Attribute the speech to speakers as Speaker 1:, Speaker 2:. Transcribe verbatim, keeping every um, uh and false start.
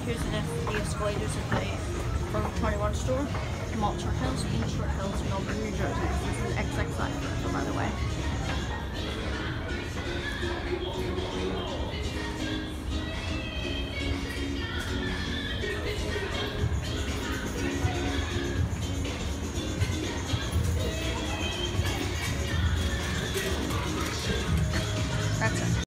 Speaker 1: Here's the, the escalators at the Forever twenty-one store, Malt Short Hills, in Short Hills, Milburn, New Jersey.